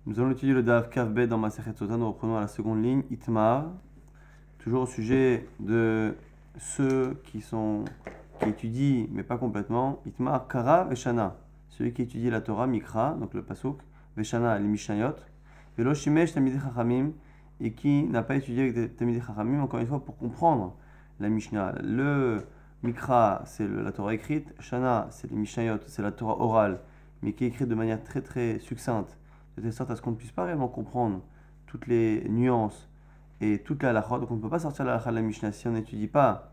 Nous allons étudier le Daf Kavbet dans Masechet Sota. Nous reprenons à la seconde ligne, Itmar, toujours au sujet de ceux qui étudient, mais pas complètement. Itmar, Kara, Veshana, celui qui étudie la Torah, Mikra, donc le Pasuk, Veshana, les Mishnayot, Velo Shimesh Tamidei Chachamim, et qui n'a pas étudié avec des Tamidei Chachamim, encore une fois, pour comprendre la Mishnah. Le Mikra, c'est la Torah écrite, Shana, c'est les Mishnayot, c'est la Torah orale, mais qui est écrite de manière très très succincte, de telle sorte à ce qu'on ne puisse pas réellement comprendre toutes les nuances et toute la halakha. Donc on ne peut pas sortir la halakha de la Mishnah si on n'étudie pas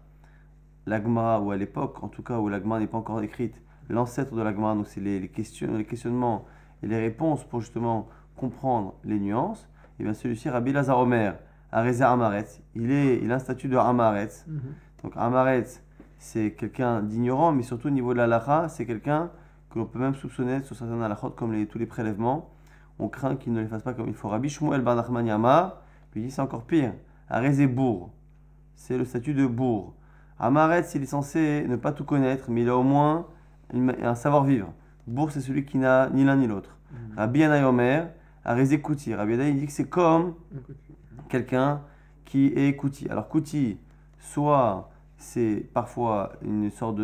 la Gemara, ou à l'époque en tout cas où la Gemara n'est pas encore écrite, l'ancêtre de la Gemara, donc c'est les questionnements et les réponses pour justement comprendre les nuances. Et bien celui-ci, Rabbi Lazar Omer, Arezer Amaretz, il a un statut de Amaretz. Donc Amaretz, c'est quelqu'un d'ignorant, mais surtout au niveau de la halakha, c'est quelqu'un que l'on peut même soupçonner sur certaines halakhot comme tous les prélèvements. On craint qu'il ne les fasse pas comme il faut. Rabbi Shmuel Bar Nachman Yamar, lui dit c'est encore pire. Arezé bourg, c'est le statut de bourg. Amaretz, il est censé ne pas tout connaître, mais il a au moins un savoir-vivre. Bourg, c'est celui qui n'a ni l'un ni l'autre. Rabbi Yanai Omer, Arezé Kouti. Rabbi Yanai, il dit que c'est comme quelqu'un qui est Kouti. Alors Kouti, soit c'est parfois une sorte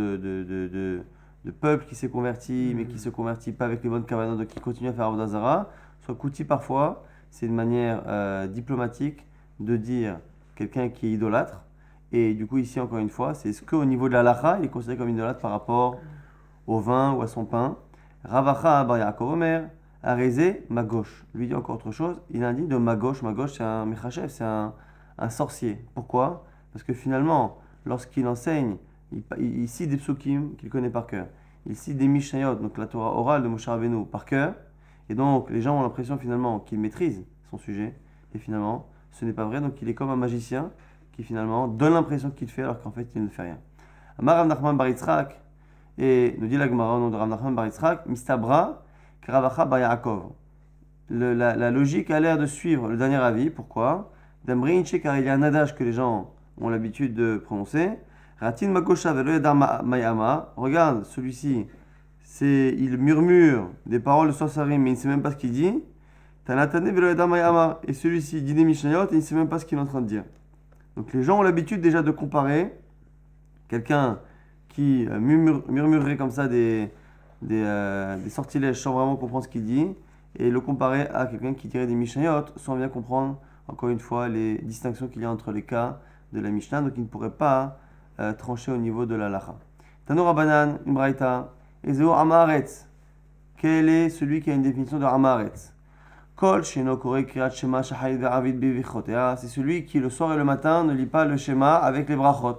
de peuple qui s'est converti, mais qui ne se convertit pas avec les bonnes kavanas, donc qui continue à faire Avodah Zara. Soit Kouti, parfois, c'est une manière diplomatique de dire quelqu'un qui est idolâtre. Et du coup, ici, encore une fois, c'est ce qu'au niveau de la halakha, il est considéré comme idolâtre par rapport au vin ou à son pain. Ravacha Bar Yaakov Omer, Arezé Magosh. Lui dit encore autre chose. Il indique de Magosh. Magosh, c'est un mechachev, c'est un sorcier. Pourquoi? Parce que finalement, lorsqu'il enseigne, il cite des psukim qu'il connaît par cœur. Il cite des Mishnayot, donc la Torah orale de Moshe Rabbeinu, par cœur. Et donc, les gens ont l'impression finalement qu'il maîtrise son sujet. Et finalement, ce n'est pas vrai. Donc, il est comme un magicien qui finalement donne l'impression qu'il fait alors qu'en fait, il ne fait rien. Amar Rav Nachman Bar Yitzchak, et nous dit la Gemara au nom de Rav Nachman Bar Yitzchak, Mistabra Kravacha Bar Yaakov. La logique a l'air de suivre le dernier avis. Pourquoi? D'Amrinche, car il y a un adage que les gens ont l'habitude de prononcer. Ratin Makosha Velo Yadar Mayama. Regarde, celui-ci, il murmure des paroles de Sorsarim, mais il ne sait même pas ce qu'il dit. Tanatane Velo Yadar Mayama. Et celui-ci dit des Mishnayot et il ne sait même pas ce qu'il est en train de dire. Donc les gens ont l'habitude déjà de comparer quelqu'un qui murmurerait comme ça des sortilèges sans vraiment comprendre ce qu'il dit, et le comparer à quelqu'un qui dirait des Mishnayot sans bien comprendre, encore une fois, les distinctions qu'il y a entre les cas de la Mishnah, donc il ne pourrait pas trancher au niveau de la halakha. Tano Rabbanan, une braïta, Ezeo Amaretz. Quel est celui qui a une définition de Amaretz? Kol Sheno Kore Kriyat Shema Shahayit Ve'avid Bevichotea. C'est celui qui le soir et le matin ne lit pas le schéma avec les brachot.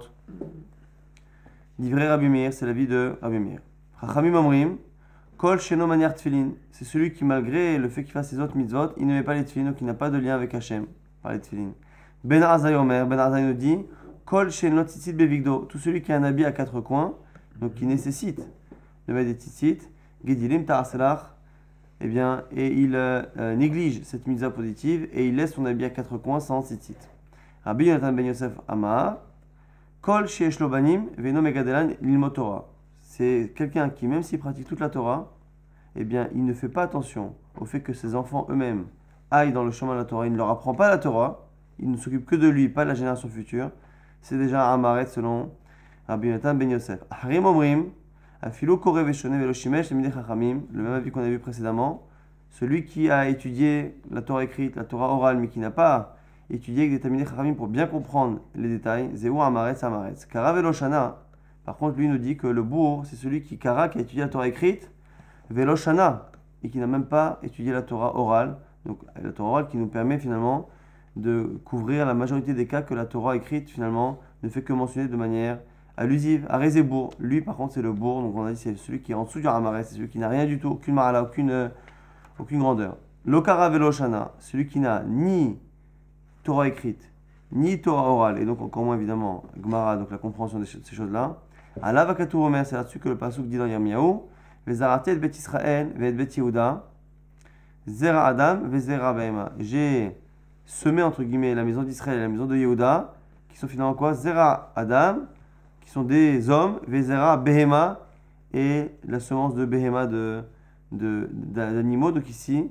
Divrei Rabbi Meir, c'est l'avis de Rabbi Meir. Chachamim Omrim, Kol Sheno Maniar Tfilin. C'est celui qui, malgré le fait qu'il fasse ses autres mitzvot, il ne met pas les tfilin, donc il n'a pas de lien avec Hachem par les tfilin. Ben Arzai Omer, Ben Arzai nous dit Kol Sheno Tzitzit Bevigdo. Tout celui qui a un habit à quatre coins, donc qui nécessite de mettre des tzitzit, Gedilim Ta'aselach. Eh bien, et il néglige cette mitzvah positive et il laisse son habit à quatre coins sans tzitzit. Rabbi Yonatan ben Yosef Amar, Kol sheyesh lo banim veno megadelan lilmod Torah. C'est quelqu'un qui, même s'il pratique toute la Torah, eh bien, il ne fait pas attention au fait que ses enfants eux-mêmes aillent dans le chemin de la Torah. Il ne leur apprend pas la Torah, il ne s'occupe que de lui, pas de la génération future. C'est déjà un Amaret selon Rabbi Yonatan ben Yosef. Harim omrim, Afilo kore veshone velo shimesh lemidei chachamim, le même avis qu'on a vu précédemment. Celui qui a étudié la Torah écrite, la Torah orale, mais qui n'a pas étudié avec des tamidei chachamim pour bien comprendre les détails, zeu amaretz amaretz. Kara velo shana. Par contre, lui nous dit que le bourg, c'est celui qui a étudié la Torah écrite, velo shana, et qui n'a même pas étudié la Torah orale. Donc la Torah orale qui nous permet finalement de couvrir la majorité des cas que la Torah écrite finalement ne fait que mentionner de manière allusive. Arezé bourg. Lui par contre c'est le bourg, donc on a dit c'est celui qui est en dessous du amaretz, c'est celui qui n'a rien du tout, aucune marala, aucune grandeur. Lokara velo shana, celui qui n'a ni Torah écrite, ni Torah orale, et donc encore moins évidemment Gemara, donc la compréhension de ces choses-là. Allah vakatou omer, c'est là-dessus que le pasuk dit dans Yirmiyahu, Vezarate et bet Israël, ve et bet Yehuda, Zera Adam, ve Zera Behema. J'ai semé entre guillemets la maison d'Israël et la maison de Yehuda, qui sont finalement quoi? Zera Adam, qui sont des hommes, ve Zera Behema, et la semence de Behema d'animaux, donc ici,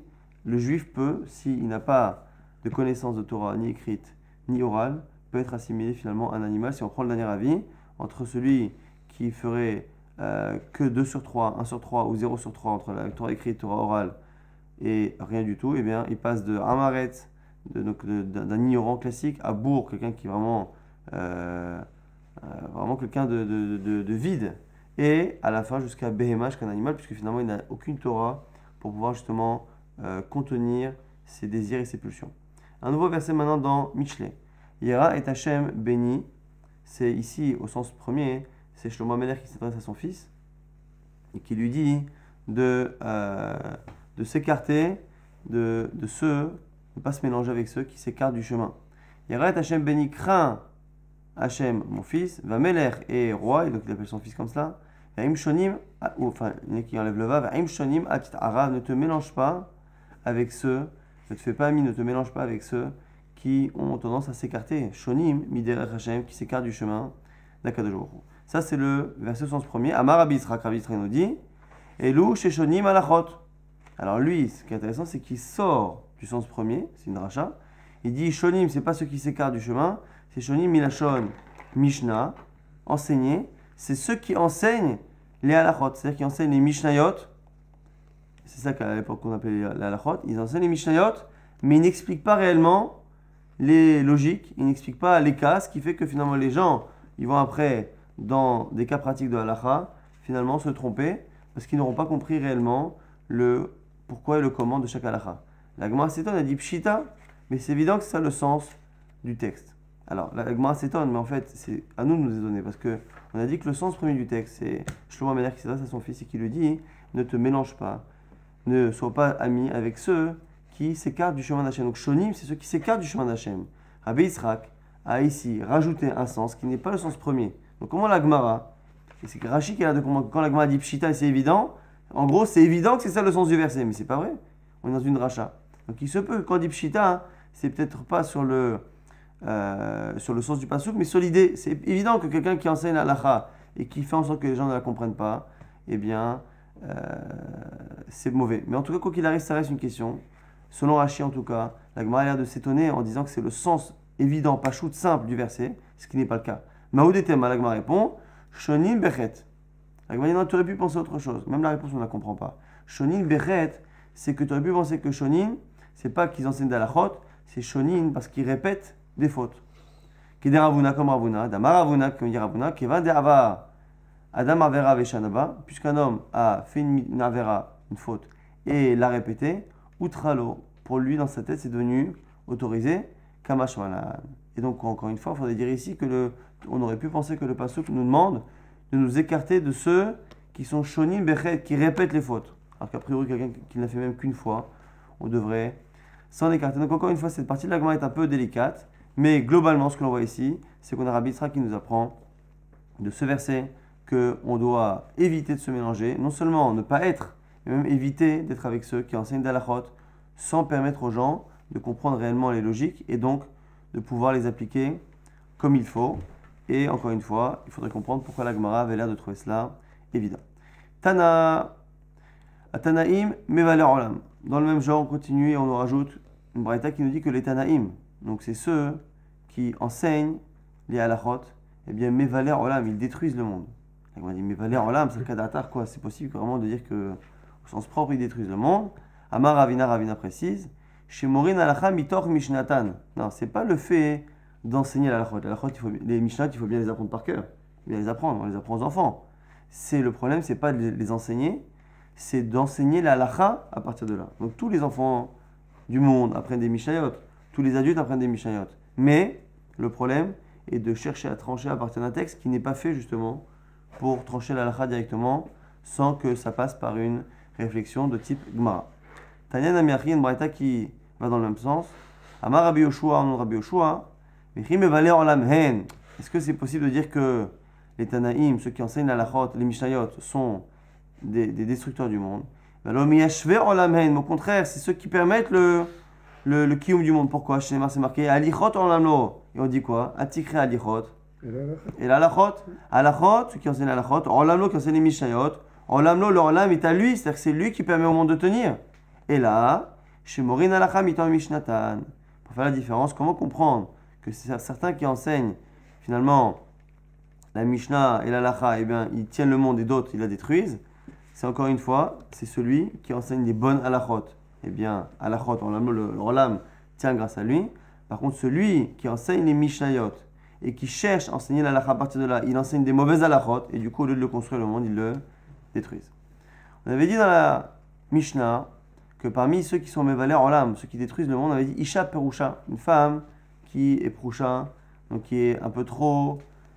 le juif peut, s'il n'a pas de connaissance de Torah, ni écrite, ni orale, peut être assimilé finalement à un animal. Si on prend le dernier avis, entre celui qui ferait que 2 sur 3, 1 sur 3 ou 0 sur 3 entre la Torah écrite, Torah orale et rien du tout, eh bien, il passe de Amaret, d'un ignorant classique, à Bourg, quelqu'un qui est vraiment, vraiment quelqu'un de vide, et à la fin jusqu'à Behema, jusqu'à un animal, puisque finalement il n'a aucune Torah pour pouvoir justement contenir ses désirs et ses pulsions. Un nouveau verset maintenant dans Michelet. Yera et Hachem béni, c'est ici au sens premier, c'est Shlomo Ameler qui s'adresse à son fils et qui lui dit de s'écarter de ceux, de ne pas se mélanger avec ceux qui s'écartent du chemin. Yera et Hachem béni, craint Hachem, mon fils, va Meler et roi, et donc il appelle son fils comme cela. Vaim shonim, enfin, il y en a qui enlève le va, Vaim shonim atit ara, ne te mélange pas avec ceux, ne te fais pas ami, ne te mélange pas avec ceux qui ont tendance à s'écarter. Shonim, miderech Hachem, qui s'écarte du chemin d'Akadosh Baruch Hu. Ça, c'est le verset au sens premier. Amar Rabbi Yitzhak nous dit Elou chez shonim alachot. Alors lui, ce qui est intéressant, c'est qu'il sort du sens premier, c'est une dracha. Il dit shonim, c'est pas ceux qui s'écartent du chemin, c'est shonim milachon mishnah, enseigner. C'est ceux qui enseignent les halachot, c'est-à-dire qui enseignent les mishnayot. C'est ça qu'à l'époque on appelait les halachot. Ils enseignent les mishnayot, mais ils n'expliquent pas réellement les logiques, ils n'expliquent pas les cas, ce qui fait que finalement les gens, ils vont après, dans des cas pratiques de halacha, finalement se tromper, parce qu'ils n'auront pas compris réellement le pourquoi et le comment de chaque halacha. La Gemara s'étonne, elle dit pshita, mais c'est évident que c'est ça le sens du texte. Alors, la Gemara s'étonne, mais en fait, c'est à nous de nous étonner, parce que on a dit que le sens premier du texte, c'est Shlomo Ameler qui s'adresse à son fils et qui lui dit ne te mélange pas, ne sois pas ami avec ceux qui s'écartent du chemin d'Hachem. Donc, shonim, c'est ceux qui s'écartent du chemin d'Hachem. Rabbi Yitzhak a ici rajouté un sens qui n'est pas le sens premier. Donc, comment la Gemara, et c'est que Rashi qui a là de comprendre, quand la Gemara dit pshita, c'est évident, en gros, c'est évident que c'est ça le sens du verset, mais c'est pas vrai. On est dans une dracha. Donc, il se peut, quand on dit pshita, hein, c'est peut-être pas sur le sens du pasuk, mais sur l'idée. C'est évident que quelqu'un qui enseigne la halacha et qui fait en sorte que les gens ne la comprennent pas, eh bien, c'est mauvais. Mais en tout cas, quoi qu'il arrive, ça reste une question. Selon Rashi, en tout cas, la Gemara a l'air de s'étonner en disant que c'est le sens évident, pas shoot simple du verset, ce qui n'est pas le cas. Maoudetema, la Gemara répond Shonim Bechet. La Gemara dit non, tu aurais pu penser à autre chose. Même la réponse, on ne la comprend pas. Shonim Bechet, c'est que tu aurais pu penser que Shonim, c'est pas qu'ils enseignent d'alachot, c'est Shonim parce qu'ils répètent des fautes. Keder Ravuna comme Ravuna, Damar Ravuna comme dit Ravuna, Kevan de Ava, Adam Avera Veshanaba, puisqu'un homme a fait une Avera, une faute, et l'a répété, Outralo, pour lui dans sa tête, c'est devenu autorisé, Kamash Malan. Et donc, encore une fois, il faudrait dire ici que on aurait pu penser que le pasuk nous demande de nous écarter de ceux qui sont Shonim Bechet, qui répètent les fautes. Alors qu'a priori, quelqu'un qui ne l'a fait même qu'une fois, on devrait s'en écarter. Donc, encore une fois, cette partie de la Gemara est un peu délicate. Mais globalement, ce que l'on voit ici, c'est qu'on a Rabbi Yitzhak qui nous apprend de ce verset qu'on doit éviter de se mélanger, non seulement ne pas être, mais même éviter d'être avec ceux qui enseignent d'alachot sans permettre aux gens de comprendre réellement les logiques et donc de pouvoir les appliquer comme il faut. Et encore une fois, il faudrait comprendre pourquoi la Gemara avait l'air de trouver cela évident. Tana, Tanaïm, Mevaler Olam. Dans le même genre, on continue et on nous rajoute une braïta qui nous dit que les Tanaïm, donc c'est ceux qui enseignent les halachot, eh bien, Mevaler Olam, ils détruisent le monde. On dit Mevaler Olam, c'est le cas d'Atar, quoi. C'est possible vraiment de dire que, au sens propre, ils détruisent le monde. Amar Ravina précise, chez Morin Halacha Mitor Mishnatan. Non, c'est pas le fait d'enseigner l'halachot. Les Mishnat, il faut bien les apprendre par cœur. Bien les apprendre, on les apprend aux enfants. Le problème, c'est pas de les enseigner, c'est d'enseigner la halacha à partir de là. Donc tous les enfants du monde apprennent des Mishnayot. Tous les adultes apprennent des Mishnayot. Mais le problème est de chercher à trancher à partir d'un texte qui n'est pas fait justement pour trancher la halakha directement sans que ça passe par une réflexion de type Gemara. Tanya Namiachi, une braïta qui va dans le même sens. Amar Rabbi Yoshua, on Rabbi Yoshua. Est-ce que c'est possible de dire que les Tanaïm, ceux qui enseignent la halachot, les Mishnayot, sont des destructeurs du monde? Au contraire, c'est ceux qui permettent le kiyum du monde. Pourquoi? Chez Neymar, c'est marqué Alichot en lamlo. Et on dit quoi? Atikre Alichot. Et l'alachot, alachot, ceux qui enseignent l'alachot, en lamlo qui enseignent les Mishnayot, en lamlo, leur lam est à lui, c'est-à-dire que c'est lui qui permet au monde de tenir. Et là, Chez Morin Alacha Mitan Mishnatan. Pour faire la différence, comment comprendre que c'est certains qui enseignent finalement la Mishnah et l'Alacha, eh bien, ils tiennent le monde et d'autres, ils la détruisent. C'est encore une fois, c'est celui qui enseigne les bonnes halachot. Eh bien, halachot, le Olam tient grâce à lui. Par contre, celui qui enseigne les Mishnayot et qui cherche à enseigner l'Alacha à partir de là, il enseigne des mauvaises halachot et du coup, au lieu de le construire le monde, ils le détruisent. On avait dit dans la Mishnah que parmi ceux qui sont Mevaler Olam, ceux qui détruisent le monde, on avait dit Isha Perusha, une femme qui est Prusha, donc qui est un peu trop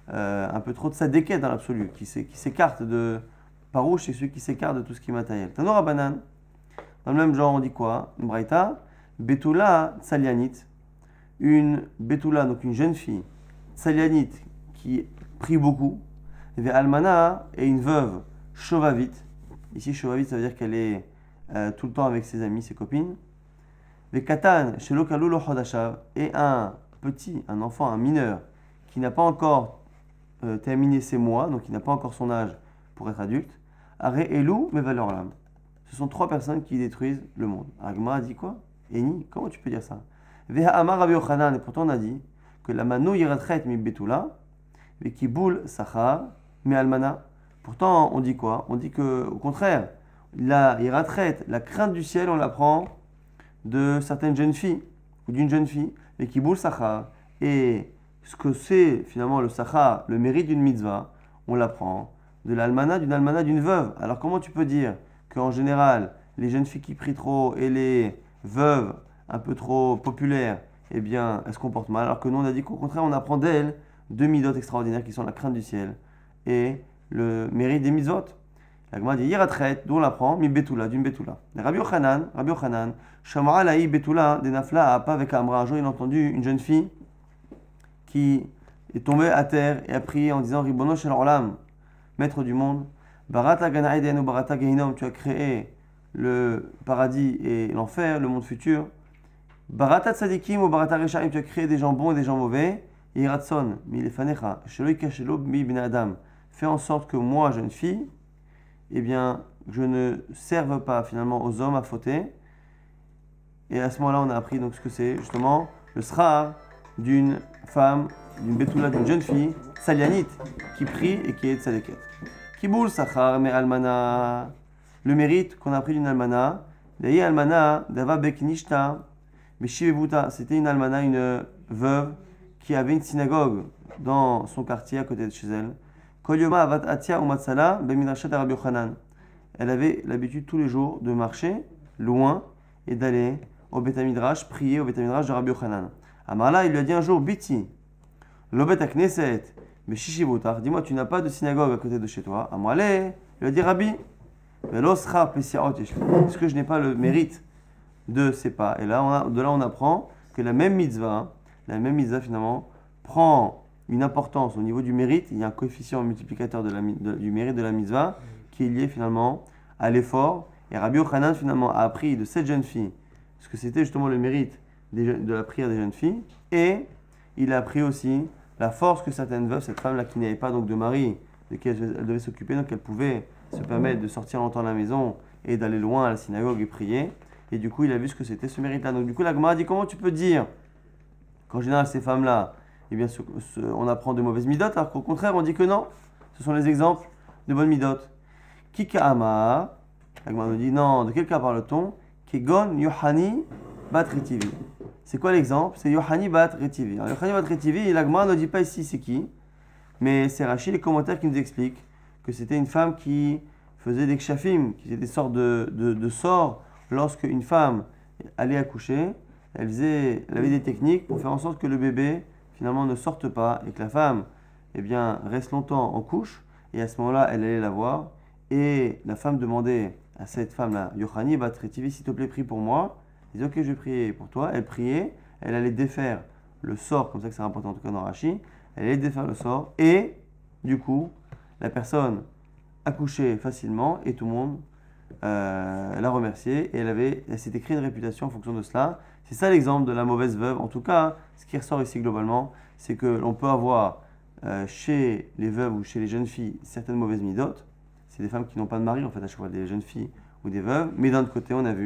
de sa déquête dans l'absolu, qui s'écarte de Parouche, c'est celui qui s'écarte de tout ce qui est matériel. Tanora Banan, dans le même genre, on dit quoi? Une Braïta, Betula Tsalianit, une Betula, donc une jeune fille, Tsalianit, qui prie beaucoup, et Almana et une veuve, Shovavit. Ici, Shovavit, ça veut dire qu'elle est tout le temps avec ses amis, ses copines. Et Katan, Shelokalu lo Chodashav, et un enfant, un mineur, qui n'a pas encore terminé ses mois, donc qui n'a pas encore son âge pour être adulte. Are Elou Mevaler Olam. Ce sont trois personnes qui détruisent le monde. Agma a dit quoi? Eni, comment tu peux dire ça? Veha Amar Rabbi Yochanan, et pourtant on a dit que la mano yiratchet mi betula, ve kiboul sachar mi almana. Pourtant on dit quoi? On dit que au contraire, la yiratchet, la crainte du ciel, on l'apprend de certaines jeunes filles ou d'une jeune fille, ve kiboul sachar. Et ce que c'est finalement le sachar, le mérite d'une mitzvah, on l'apprend de l'almana, d'une veuve. Alors comment tu peux dire qu'en général, les jeunes filles qui prient trop et les veuves un peu trop populaires, eh bien, elles se comportent mal, alors que nous on a dit qu'au contraire, on apprend d'elles deux midot extraordinaires qui sont la crainte du ciel et le mérite des mitzvot. La Gemara dit yiratchet, d'où on l'apprend, mi betula, d'une betula. Rabbi Yochanan, shamara laï betula, des nafla à pas avec Amra. Un jour, il a entendu une jeune fille qui est tombée à terre et a prié en disant Ribono shel olam, maître du monde, Barata Gana Eden ou Barata Gehinom, tu as créé le paradis et l'enfer, le monde futur. Barata Tzadikim ou Barata Reshaim, tu as créé des gens bons et des gens mauvais. Yiratson, mi lefanecha, shelo yikashelo mi bin adam. Fais en sorte que moi, jeune fille, eh bien, je ne serve pas finalement aux hommes à fauter. Et à ce moment-là, on a appris donc ce que c'est justement le srar d'une femme, d'une betula, d'une jeune fille, salianite, qui prie et qui est tzadeket. Kiboul sachar me almana, le mérite qu'on a pris d'une almana, d'ailleurs almana dava beknishta, beshivebuta, c'était une almana, une veuve qui avait une synagogue dans son quartier à côté de chez elle. Kol yoma avat atia umatsala bemidrashat Rabbi Yochanan. Elle avait l'habitude tous les jours de marcher loin et d'aller au Beth Midrash, prier au Beth Midrash de Rabbi Yochanan. Amarla, il lui a dit un jour, Biti, l'obet à Knesset, mais Shishivotar, dis-moi, tu n'as pas de synagogue à côté de chez toi. Amarla, il lui a dit, Rabbi, est-ce que je n'ai pas le mérite de ces pas? Et là, on apprend que la même mitzvah finalement, prend une importance au niveau du mérite. Il y a un coefficient multiplicateur du mérite de la mitzvah qui est lié finalement à l'effort. Et Rabbi Yochanan finalement a appris de cette jeune fille ce que c'était justement le mérite de la prière des jeunes filles. Et il a appris aussi la force que certaines veuves, cette femme-là qui n'avait pas donc de mari, de qui elle devait s'occuper, donc elle pouvait se permettre de sortir longtemps de la maison et d'aller loin à la synagogue et prier. Et du coup, il a vu ce que c'était ce mérite-là. Donc du coup, la Gemara dit, comment tu peux dire qu'en général, ces femmes-là, eh bien, on apprend de mauvaises midotes, alors qu'au contraire, on dit que non. Ce sont les exemples de bonnes midotes. Kika Amar, la Gemara nous dit, non, de quel cas parle-t-on? Kegon Yohani Bat Retivi. C'est quoi l'exemple? C'est Yohani Bat Retivi. Alors, Yohani Bat Retivi, la Gemara ne dit pas ici c'est qui, mais c'est Rachid, les commentaires qui nous expliquent que c'était une femme qui faisait des kshafim, qui étaient des sortes de sorts. Lorsque une femme allait accoucher, elle avait des techniques pour faire en sorte que le bébé finalement ne sorte pas et que la femme eh bien, reste longtemps en couche. Et à ce moment-là, elle allait la voir. Et la femme demandait à cette femme-là, Yohani Bat Retivi, s'il te plaît, prie pour moi. Elle disait, ok, je vais prier pour toi. Elle priait, elle allait défaire le sort, comme ça que c'est important en tout cas dans Rashi. Elle allait défaire le sort et du coup, la personne accouchait facilement et tout le monde la remerciait et elle s'était créée une réputation en fonction de cela. C'est ça l'exemple de la mauvaise veuve. En tout cas, ce qui ressort ici globalement, c'est que l'on peut avoir chez les veuves ou chez les jeunes filles certaines mauvaises midotes. C'est des femmes qui n'ont pas de mari en fait à chaque fois, des jeunes filles ou des veuves. Mais d'un autre côté, on a vu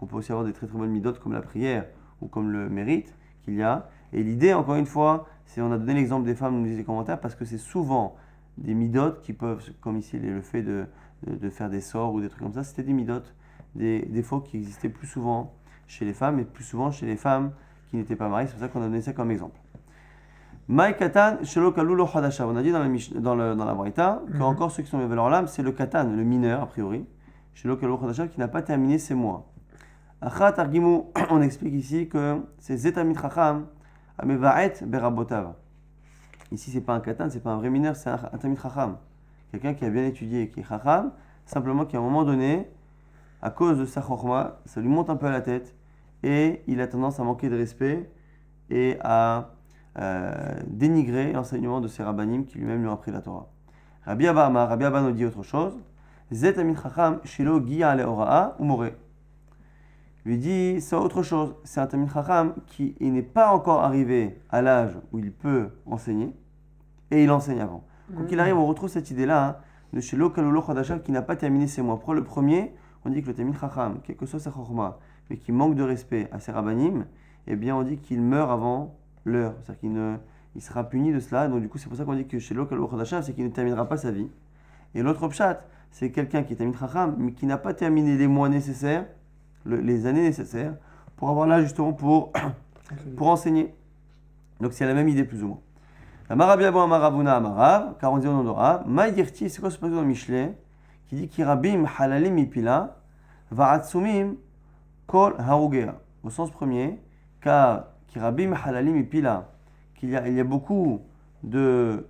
qu'on peut aussi avoir des très très bonnes midotes comme la prière ou comme le mérite qu'il y a. Et l'idée, encore une fois, c'est on a donné l'exemple des femmes, nous disent les commentaires, parce que c'est souvent des midotes qui peuvent, comme ici le fait de faire des sorts ou des trucs comme ça, c'était des midotes, des défauts qui existaient plus souvent chez les femmes et plus souvent chez les femmes qui n'étaient pas mariées. C'est pour ça qu'on a donné ça comme exemple. Maï katan shelo kalulo hadasha. On a dit dans la Braïta qu'encore ceux qui sont élevés leur lame, c'est le katan, le mineur a priori, shelo kalulo hadasha, qui n'a pas terminé ses mois. Achat argimu, on explique ici que c'est zetamit chacham amevaet berabotav. Ici, c'est pas un katan, c'est pas un vrai mineur, c'est un tamid chacham. Quelqu'un qui a bien étudié, qui est chacham, simplement qu'à un moment donné, à cause de sa chorma, ça lui monte un peu à la tête et il a tendance à manquer de respect et à dénigrer l'enseignement de ses rabbanim qui lui-même lui ont appris la Torah. Rabbi Abba nous dit autre chose. Zet tamid chacham shelo gi'a le'ora'a umore. Lui dit, c'est autre chose. C'est un tamid chacham qui n'est pas encore arrivé à l'âge où il peut enseigner et il enseigne avant. Quand il arrive, on retrouve cette idée-là de shelo kalulo chadashav qui n'a pas terminé ses mois. Pour le premier, on dit que le tamid chacham, quel que soit sa chorma, mais qui manque de respect à ses rabbanim, eh bien on dit qu'il meurt avant l'heure. C'est-à-dire qu'il sera puni de cela. Donc du coup, c'est pour ça qu'on dit que shelo kalulo chadashav, c'est qu'il ne terminera pas sa vie. Et l'autre pshat, c'est quelqu'un qui est tamid chacham, mais qui n'a pas terminé les mois nécessaires, les années nécessaires pour avoir là justement pour enseigner. Donc c'est la même idée plus ou moins. Amarabi Abu Amaravuna Amarav, car on dit au nom de Rav, Maïdirti, c'est quoi ce passage dans Michelet qui dit Kirabim halalim ipila, va'atsumim kol harugea. Au sens premier, car Kirabim halalim ipila, il y a beaucoup de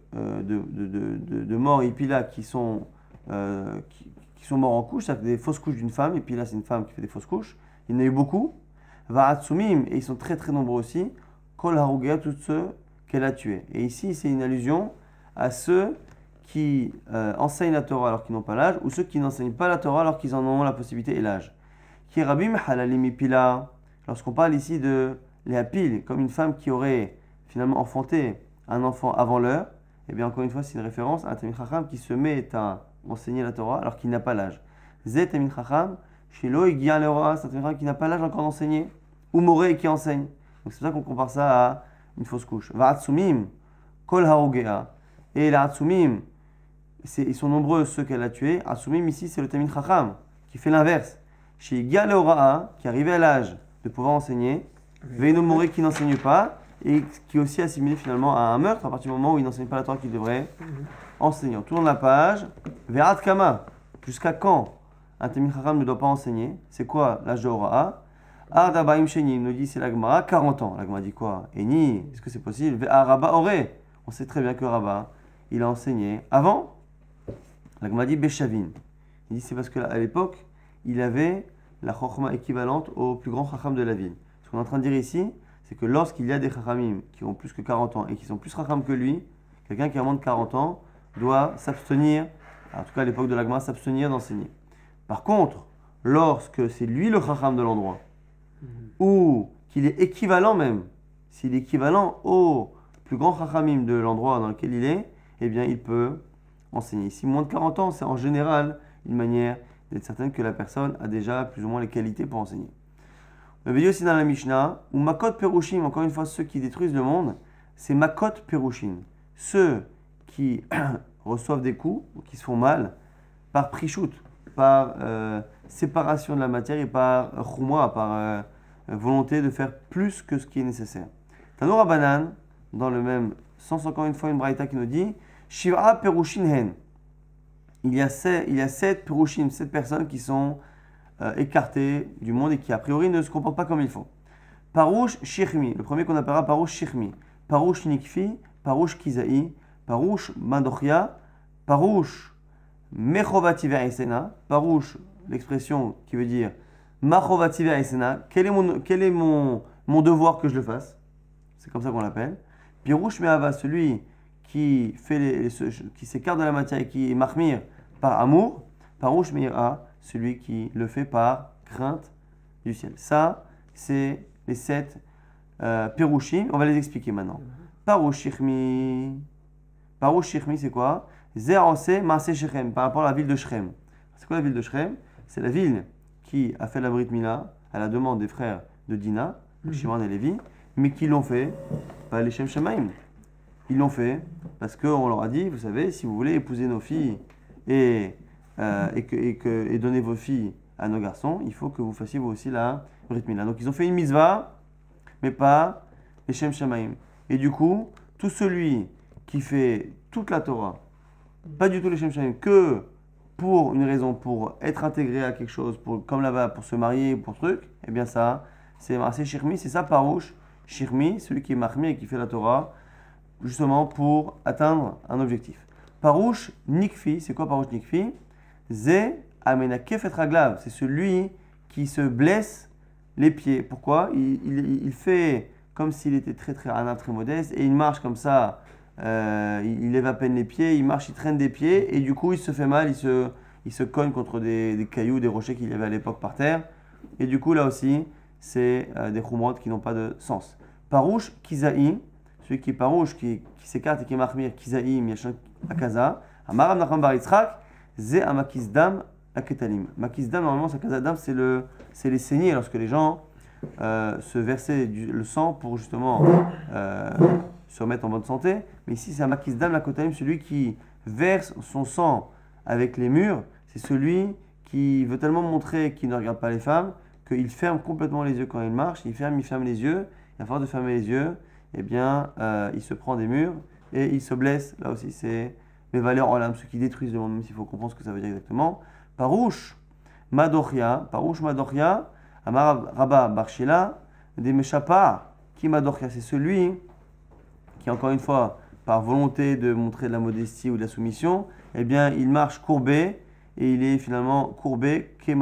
morts ipila qui sont morts en couche, ça fait des fausses couches d'une femme, et puis là c'est une femme qui fait des fausses couches. Il y en a eu beaucoup. Va'atsumim, et ils sont très très nombreux aussi. Kol harugea, tous ceux qu'elle a tués. Et ici c'est une allusion à ceux qui enseignent la Torah alors qu'ils n'ont pas l'âge, ou ceux qui n'enseignent pas la Torah alors qu'ils en ont la possibilité et l'âge. Kirabim halalim ipila, lorsqu'on parle ici de léapil, comme une femme qui aurait finalement enfanté un enfant avant l'heure, et bien encore une fois c'est une référence à un tamid chacham qui se met à enseigner la Torah alors qu'il n'a pas l'âge. Zet tamid chacham, shelo igia leora, c'est un tamid chacham qui n'a pas l'âge encore d'enseigner, ou moré qui enseigne. Donc c'est pour ça qu'on compare ça à une fausse couche. Va'atsumim, kol harugea, et la atsumim, ils sont nombreux ceux qu'elle a tués. Atsumim ici c'est le tamid chacham qui fait l'inverse. Chez igia leora, qui arrivait à l'âge de pouvoir enseigner, veino moré qui n'enseigne pas, et qui est aussi assimilé finalement à un meurtre à partir du moment où il n'enseigne pas la Torah qu'il devrait enseigner. On tourne la page. Ve'at kama. Jusqu'à quand un tamid chacham ne doit pas enseigner? C'est quoi l'âge de Hora'a? Arda ba'im sheni, nous dit c'est la Gemara, 40 ans. La Gemara dit quoi? Eni, est-ce que c'est possible? Ve'araba ore. On sait très bien que Rabba, il a enseigné avant. La Gemara dit Beshavin. Il dit c'est parce qu'à l'époque, il avait la chokhma équivalente au plus grand chacham de la ville. Ce qu'on est en train de dire ici, c'est que lorsqu'il y a des chachamim qui ont plus que 40 ans et qui sont plus chacham que lui, quelqu'un qui a moins de 40 ans doit s'abstenir, en tout cas à l'époque de la Gemara, s'abstenir d'enseigner. Par contre, lorsque c'est lui le chacham de l'endroit, ou qu'il est équivalent même, s'il est équivalent au plus grand chachamim de l'endroit dans lequel il est, eh bien il peut enseigner. Ici, moins de 40 ans, c'est en général une manière d'être certaine que la personne a déjà plus ou moins les qualités pour enseigner. On avait dit aussi dans la Mishnah, ou Makot Perushim, encore une fois, ceux qui détruisent le monde, c'est Makot Perushim. Ceux qui reçoivent des coups, ou qui se font mal, par Prishut, par séparation de la matière et par Chumra, par volonté de faire plus que ce qui est nécessaire. Tano Rabbanan, dans le même sens, encore une fois, une braïta qui nous dit, Shiv'a Perushin Hen. Il y a 7 Perushim, 7 personnes qui sont écartés du monde et qui a priori ne se comportent pas comme il faut. Parouche Shirmi, le premier qu'on appellera Parouche Shirmi, Parouche Nikfi, Parouche Kizaï, Parouche Mandochia, Parouche Mechovati Ve'esena, Parouche, l'expression qui veut dire Machovati Ve'esena, quel est mon devoir que je le fasse? C'est comme ça qu'on l'appelle. Pirouche Me'ava, celui qui s'écarte de la matière et qui est mahmir par amour. Parouche Me'ira, celui qui le fait par crainte du ciel. Ça, c'est les 7 Pirouchim. On va les expliquer maintenant. Parouch Shirmi, c'est quoi? Zerose Maase Shechem, par rapport à la ville de Shechem. C'est quoi la ville de Shechem? C'est la ville qui a fait la Brit Mila à la demande des frères de Dina, Shimon et Lévi, mais qui l'ont fait, pas les Shem Shamaim. Ils l'ont fait parce qu'on leur a dit, vous savez, si vous voulez épouser nos filles et donner vos filles à nos garçons, il faut que vous fassiez vous aussi la Brit Mila. Donc ils ont fait une mitzvah, mais pas les Shem Shamaim. Et du coup, tout celui qui fait toute la Torah, pas du tout les Shem Shamaim, que pour une raison, pour être intégré à quelque chose, comme là-bas, pour se marier, pour truc, eh bien ça, c'est Marseille Shirmi, c'est ça Parouche, Shirmi, celui qui est Mahmi et qui fait la Torah, justement pour atteindre un objectif. Parouche Nikfi, c'est quoi Parouche Nikfi? Zé Amenakef et Raglav, c'est celui qui se blesse les pieds. Pourquoi? Il fait comme s'il était très modeste et il marche comme ça. Il lève à peine les pieds, il marche, il traîne des pieds et du coup il se fait mal, il se cogne contre des cailloux, des rochers qu'il y avait à l'époque par terre. Et du coup là aussi, c'est des khumrot qui n'ont pas de sens. Parouche Kizaï, celui qui est parouche, qui s'écarte et qui est mahmir, Kizaï, Miachan Akaza, Amaram Nachman Bar Yitzchak, Ze Amakizdam Aketalim. Makizdam, normalement, Sakazadam, c'est les saignées lorsque les gens se versaient le sang pour justement se remettre en bonne santé. Mais ici, c'est Amakizdam Aketalim, celui qui verse son sang avec les murs. C'est celui qui veut tellement montrer qu'il ne regarde pas les femmes qu'il ferme complètement les yeux quand il marche. Il ferme les yeux. Et à force de fermer les yeux, eh bien, il se prend des murs et il se blesse. Là aussi, c'est les valeurs en l'âme, ceux qui détruisent le monde, même s'il faut comprendre ce que ça veut dire exactement. Parouche Madochia, Amar Rabba Barshila, des Meshapa, qui Madochia, c'est celui qui, encore une fois, par volonté de montrer de la modestie ou de la soumission, eh bien, il marche courbé et il est finalement courbé, comme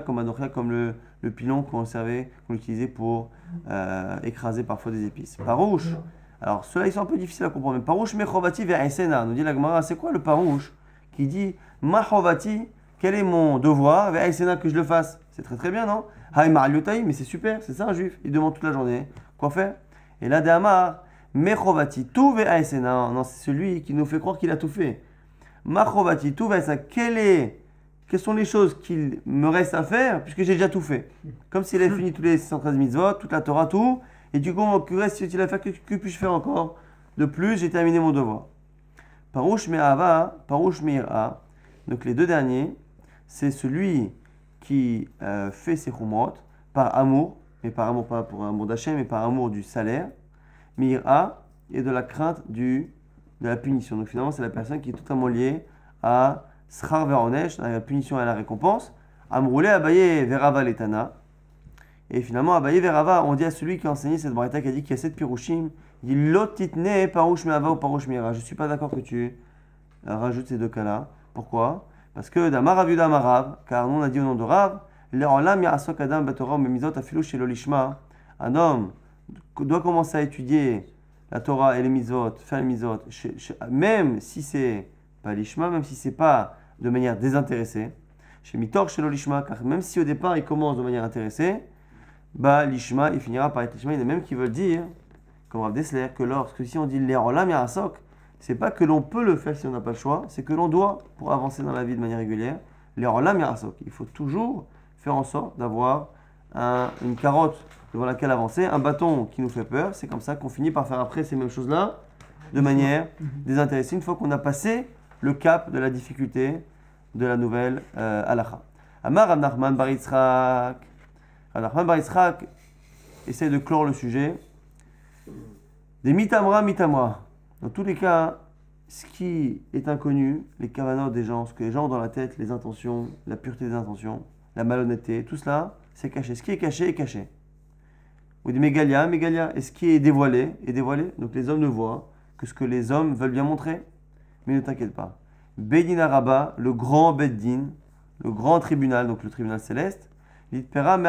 le pilon qu'on utilisait pour écraser parfois des épices. Parouche. Alors, ceux-là, ils sont un peu difficiles à comprendre. Mais Parouche Mechovati vers Esena, nous dit la Gemara, c'est quoi le Parouche qui dit Machovati, quel est mon devoir vers Esena que je le fasse? C'est très bien, non? Haïmar Lyotaï, mais c'est super, c'est ça un juif. Il demande toute la journée quoi faire. Et là, Damar, Mechovati, tout vers Esena. Non, c'est celui qui nous fait croire qu'il a tout fait. Machovati, tout vers Esena. Quelles sont les choses qu'il me reste à faire puisque j'ai déjà tout fait? Comme s'il avait fini tous les 113 mitzvot, toute la Torah, tout. Et du coup, que reste-t-il à faire? Que puis-je faire encore de plus? J'ai terminé mon devoir. Parouche Me'ava, Parouche Me'ira. Donc les deux derniers, c'est celui qui fait ses khumrot par amour, mais par amour pas pour amour d'Hachem, mais par amour du salaire. Me'ira et de la crainte de la punition. Donc finalement, c'est la personne qui est totalement liée à Schar Veronesh, la punition et la récompense. Amroulé Abaye Verava Letana. Et finalement, Abaye Verava, on dit à celui qui a enseigné cette braïta qui a dit qu'il y a 7 pirouchim, il dit Lotitne Parouche Me'ava ou Parouche Me'ira. Je ne suis pas d'accord que tu rajoutes ces deux cas-là. Pourquoi? Parce que Damar Aviuda Marav, car nous on a dit au nom de Rav, Le'olam Ya'asok Adam Batorah Memizot Afilu Shelo Lishma. Un homme doit commencer à étudier la Torah et les mitzvot, faire les mitzvot, même si c'est pas l'ishma, même si c'est pas de manière désintéressée. Chez Mitor Shelo Lishma, car même si au départ il commence de manière intéressée, bah l'ishma il finira par être l'ishma. Il y en a même qui veulent dire, comme Rav Dessler, que lorsque si on dit Le'olam Ya'asok, c'est pas que l'on peut le faire si on n'a pas le choix, c'est que l'on doit pour avancer dans la vie de manière régulière. Le'olam Ya'asok, il faut toujours faire en sorte d'avoir une carotte devant laquelle avancer, un bâton qui nous fait peur. C'est comme ça qu'on finit par faire après ces mêmes choses-là de manière désintéressée, une fois qu'on a passé le cap de la difficulté de la nouvelle halakha. Amar Rav Nachman Bar Yitzchak. Rav Nachman Bar Yitzchak essaie de clore le sujet. Des mitamra. Dans tous les cas, ce qui est inconnu, les kavanot des gens, ce que les gens ont dans la tête, les intentions, la pureté des intentions, la malhonnêteté, tout cela, c'est caché. Ce qui est caché est caché. Ou des mégalia, et ce qui est dévoilé est dévoilé. Donc les hommes ne voient que ce que les hommes veulent bien montrer. Mais ne t'inquiète pas. Bedin Araba, le grand Beddin, le grand tribunal, donc le tribunal céleste, il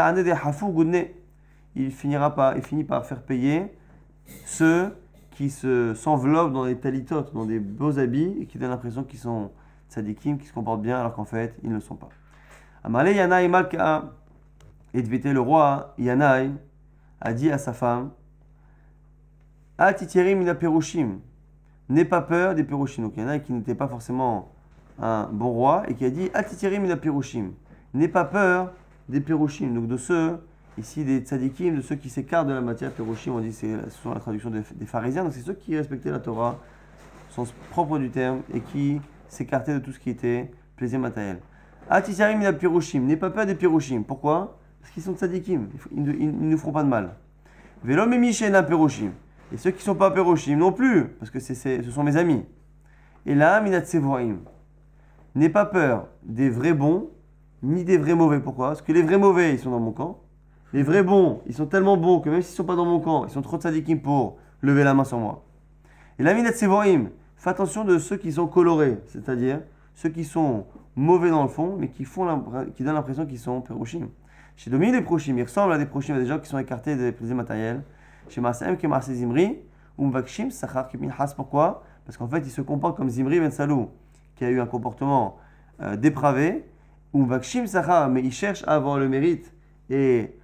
finit par faire payer ceux qui s'enveloppent dans des talitotes, dans des beaux habits, et qui donnent l'impression qu'ils sont tzadikim, qui se comportent bien, alors qu'en fait, ils ne le sont pas. Amalé Yanaï Malka, Edvité, le roi Yanaï, a dit à sa femme, Atitieri mina perushim, n'aie pas peur des perushim. Donc Yanaï qui n'était pas forcément un bon roi, et qui a dit, Atitieri mina perushim, n'aie pas peur des Pérouchim, donc de ceux, ici des tzadikim, de ceux qui s'écartent de la matière. Pérouchim, on dit que ce sont la traduction des pharisiens, donc c'est ceux qui respectaient la Torah, au sens propre du terme, et qui s'écartaient de tout ce qui était plaisir matériel. Atisarim ila Pérouchim, n'aie pas peur des Pérouchim. Pourquoi? Parce qu'ils sont tzadikim, ils ne nous feront pas de mal. Velo memichen la Pérouchim. Et ceux qui ne sont pas Pérouchim non plus, parce que ce sont mes amis. Et là, minat sevoim. N'aie pas peur des vrais bons, ni des vrais mauvais. Pourquoi? Parce que les vrais mauvais, ils sont dans mon camp. Les vrais bons, ils sont tellement bons que même s'ils ne sont pas dans mon camp, ils sont trop tzadikim pour lever la main sur moi. Et la minat sevoim, fais attention de ceux qui sont colorés, c'est-à-dire ceux qui sont mauvais dans le fond, mais qui donnent l'impression qu'ils sont Pérouchim. Chez Domi, les Prochim, ils ressemblent à des Prochim, à des gens qui sont écartés des plaisirs matériels. Chez Maasem, qui est Maasé Zimri, ou Mvakshim, Sachar, qui Pinchas. Pourquoi? Parce qu'en fait, ils se comportent comme Zimri Ben Salou, qui a eu un comportement dépravé, ou Mvakshim, Sachar, mais ils cherchent à avoir le mérite et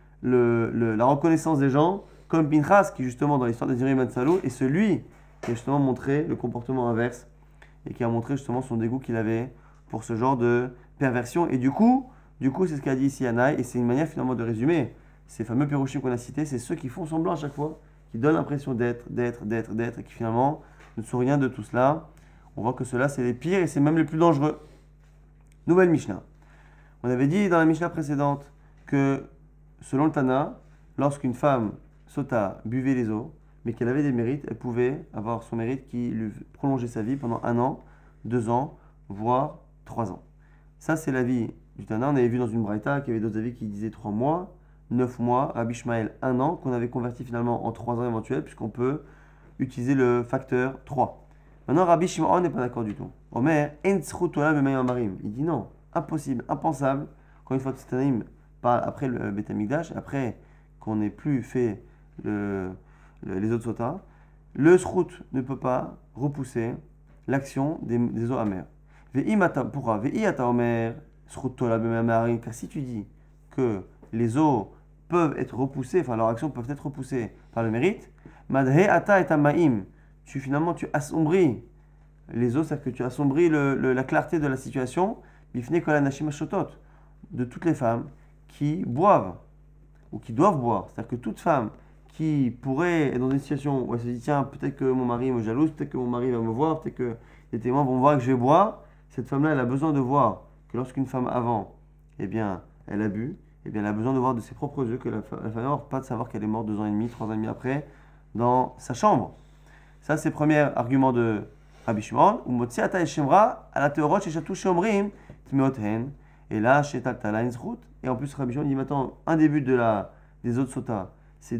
la reconnaissance des gens, comme Pinchas, qui justement, dans l'histoire de Zimri Ben Salou, est celui qui a justement montré le comportement inverse et qui a montré justement son dégoût qu'il avait pour ce genre de perversion. Et du coup, c'est ce qu'a dit ici Yanaï, et c'est une manière finalement de résumer ces fameux Pérouchim qu'on a cités, c'est ceux qui font semblant à chaque fois, qui donnent l'impression d'être, et qui finalement ne sont rien de tout cela. On voit que ceux-là, c'est les pires et c'est même les plus dangereux. Nouvelle Mishnah. On avait dit dans la Mishnah précédente que, selon le Tana, lorsqu'une femme sota buvait les eaux, mais qu'elle avait des mérites, elle pouvait avoir son mérite qui lui prolongeait sa vie pendant 1 an, 2 ans, voire 3 ans. Ça, c'est l'avis du Tana. On avait vu dans une braïta qu'il y avait d'autres avis qui disaient 3 mois, 9 mois, Rabbi Ishmael 1 an, qu'on avait converti finalement en 3 ans éventuels, puisqu'on peut utiliser le facteur 3. Maintenant, Rabbi Shimon n'est pas d'accord du tout. Omer, en tzchutola b'mayam marim. Il dit non, impossible, impensable. Quand une fois que Tanaïm parle après le Beth Amikdash, après qu'on n'ait plus fait les autres sotas, le srout ne peut pas repousser l'action des eaux amères. Pourquoi? Ve'iyata omer tzchutola b'mayam marim. Car si tu dis que les eaux peuvent être repoussées, enfin leurs actions peuvent être repoussées par le mérite, madhe ata et amaim. Tu assombris les eaux, c'est-à-dire que tu assombris la clarté de la situation, bifne kol hanashim hashotot, de toutes les femmes qui boivent ou qui doivent boire. C'est-à-dire que toute femme qui pourrait être dans une situation où elle se dit tiens, peut-être que mon mari me jalouse, peut-être que mon mari va me voir, peut-être que les témoins vont voir que je vais boire, cette femme-là, elle a besoin de voir que lorsqu'une femme avant, eh bien, elle a bu, eh bien, elle a besoin de voir de ses propres yeux que la femme n'a pas de savoir qu'elle est morte 2 ans et demi, 3 ans et demi après, dans sa chambre. Ça, c'est le premier argument de Rabbi Shimon. Ou motzi ata eshemra ala teorot sheshatu shomrim tmeot hen. Et là, shetal talain zrut. Et en plus, Rabbi Shimon dit maintenant, un des buts des autres sotas, c'est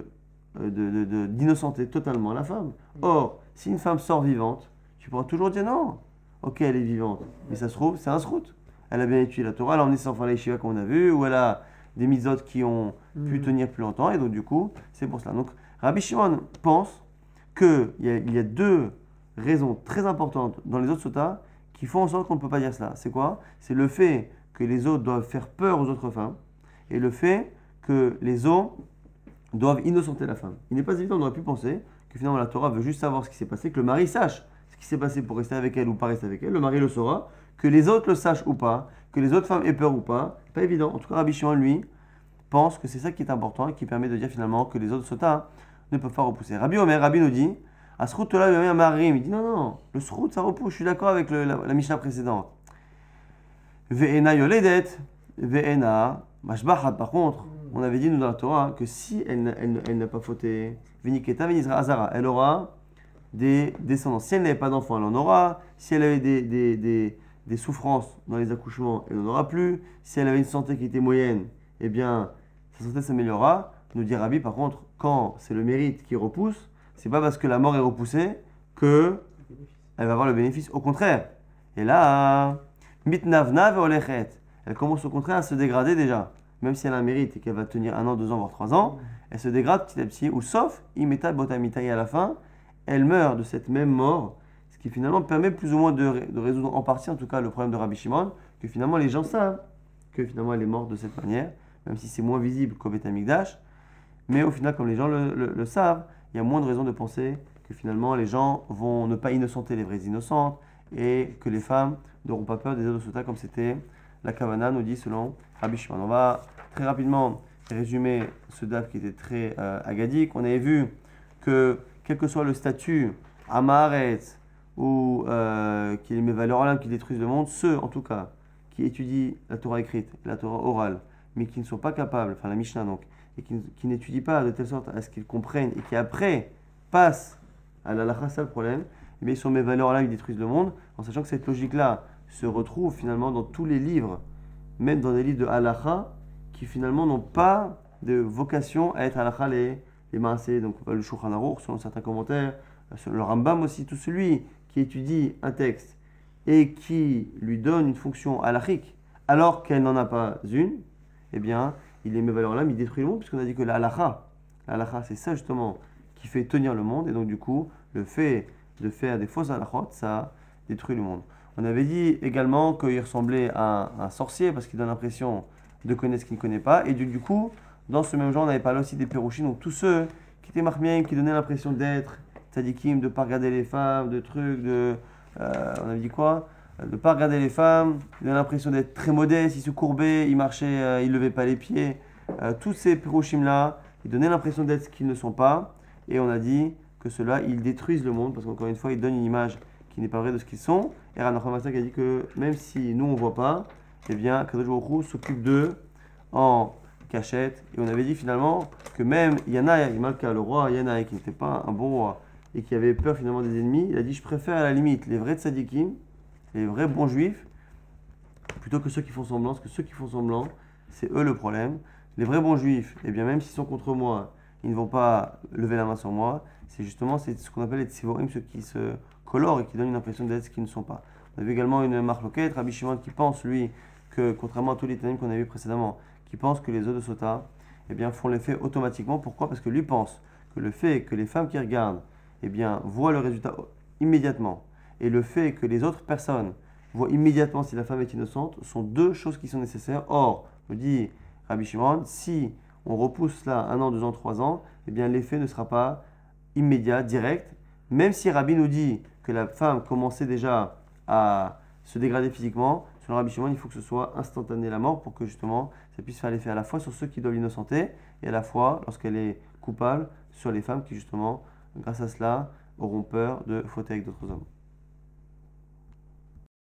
d'innocenter totalement la femme. Or, si une femme sort vivante, tu pourras toujours dire non. Ok, elle est vivante, mais ça se trouve, c'est un zrut. Elle a bien étudié la Torah, elle a emmené ses enfants à la yeshiva comme on a vu, ou elle a des mitzvot qui ont pu tenir plus longtemps, et donc du coup, c'est pour cela. Donc, Rabbi Shimon pense qu'il y a 2 raisons très importantes dans les autres sotas qui font en sorte qu'on ne peut pas dire cela. C'est quoi? C'est le fait que les autres doivent faire peur aux autres femmes, et le fait que les autres doivent innocenter la femme. Il n'est pas évident, on aurait pu penser que finalement la Torah veut juste savoir ce qui s'est passé, que le mari sache ce qui s'est passé pour rester avec elle ou pas rester avec elle, le mari le saura, que les autres le sachent ou pas, que les autres femmes aient peur ou pas, pas évident. En tout cas, Rabbi Shimon, lui, pense que c'est ça qui est important et qui permet de dire finalement que les autres sotas ne peuvent pas repousser. Rabbi Omer, Rabbi nous dit, à srout là, il y a un marim. Il dit non, le srout ça repousse, je suis d'accord avec la Mishnah précédente. Ve'ena yoledet, ve'ena mashbachat. Par contre, on avait dit nous dans la Torah que si elle n'a pas fauté, viniketa venizra azara, elle aura des descendants. Si elle n'avait pas d'enfants, elle en aura. Si elle avait des souffrances dans les accouchements, elle n'en aura plus. Si elle avait une santé qui était moyenne, eh bien, sa santé s'améliorera. Nous dit Rabbi, par contre, quand c'est le mérite qui repousse, c'est pas parce que la mort est repoussée que elle va avoir le bénéfice. Au contraire. Et là, mitnavna ve'olechet. Elle commence au contraire à se dégrader déjà. Même si elle a un mérite et qu'elle va tenir 1 an, 2 ans, voire 3 ans, elle se dégrade petit à petit. Ou sauf, imeta botamitaï à la fin, elle meurt de cette même mort. Ce qui finalement permet plus ou moins de résoudre en partie, en tout cas, le problème de Rabbi Shimon, que finalement les gens savent que finalement elle est morte de cette manière, même si c'est moins visible qu'au Beth Amikdash. Mais au final, comme les gens le savent, il y a moins de raisons de penser que finalement les gens vont ne pas innocenter les vraies innocentes et que les femmes n'auront pas peur des autres sotas comme c'était la Kavana nous dit selon Rabbi Shimon. On va très rapidement résumer ce daf qui était très agadique. On avait vu que quel que soit le statut, Amaretz, ou qui est mes valeurs là qui détruisent le monde, ceux en tout cas qui étudient la Torah écrite, la Torah orale, mais qui ne sont pas capables, enfin la Mishnah donc, et qui n'étudient pas de telle sorte à ce qu'ils comprennent et qui après passent à la halakha, c'est le problème, eh bien, ils sont mes valeurs là qui détruisent le monde, en sachant que cette logique-là se retrouve finalement dans tous les livres, même dans des livres de halakha, qui finalement n'ont pas de vocation à être halakha les maaseh, donc le Shulchan Aruch, selon certains commentaires, selon le Rambam aussi, tout celui qui étudie un texte et qui lui donne une fonction halachique alors qu'elle n'en a pas une, eh bien, il est mes valeurs là, mais il détruit le monde, puisqu'on a dit que la halakha, c'est ça justement qui fait tenir le monde, et donc du coup, le fait de faire des fausses halakhot, ça détruit le monde. On avait dit également qu'il ressemblait à un sorcier, parce qu'il donne l'impression de connaître ce qu'il ne connaît pas, et du coup, dans ce même genre, on avait parlé aussi des pérouchim, donc tous ceux qui étaient marmiens, qui donnaient l'impression d'être tzadikim, de ne pas regarder les femmes, de trucs, on avait dit quoi? De ne pas regarder les femmes, il a l'impression d'être très modeste, il se courbait, il marchait, il ne levait pas les pieds. Tous ces pérouchim-là, ils donnaient l'impression d'être ce qu'ils ne sont pas. Et on a dit que ceux-là, ils détruisent le monde, parce qu'encore une fois, ils donnent une image qui n'est pas vraie de ce qu'ils sont. Et Rav Nachman Bartzak a dit que même si nous, on ne voit pas, eh bien, Kadosh Baruch Hu s'occupe d'eux en cachette. Et on avait dit finalement que même Yanaï, le roi Yanaï, qui n'était pas un bon roi, et qui avait peur finalement des ennemis, il a dit, je préfère à la limite les vrais tzadikim, les vrais bons juifs, plutôt que ceux qui font semblant, parce que ceux qui font semblant, c'est eux le problème. Les vrais bons juifs, eh bien même s'ils sont contre moi, ils ne vont pas lever la main sur moi. C'est justement ce qu'on appelle les tzivorim, ceux qui se colorent et qui donnent une impression d'être ce qu'ils ne sont pas. On avait également une marloquette, Rabbi Shimon, qui pense, lui, que contrairement à tous les ténèbres qu'on avait vu précédemment, qui pense que les œufs de sota eh bien, font l'effet automatiquement. Pourquoi? Parce que lui pense que le fait que les femmes qui regardent eh bien, voient le résultat immédiatement, et le fait que les autres personnes voient immédiatement si la femme est innocente, sont deux choses qui sont nécessaires. Or, me dit Rabbi Shimon, si on repousse cela 1 an, 2 ans, 3 ans, eh bien l'effet ne sera pas immédiat, direct. Même si Rabbi nous dit que la femme commençait déjà à se dégrader physiquement, selon Rabbi Shimon, il faut que ce soit instantané la mort pour que justement ça puisse faire l'effet à la fois sur ceux qui doivent l'innocenter et à la fois, lorsqu'elle est coupable, sur les femmes qui justement, grâce à cela, auront peur de fauter avec d'autres hommes.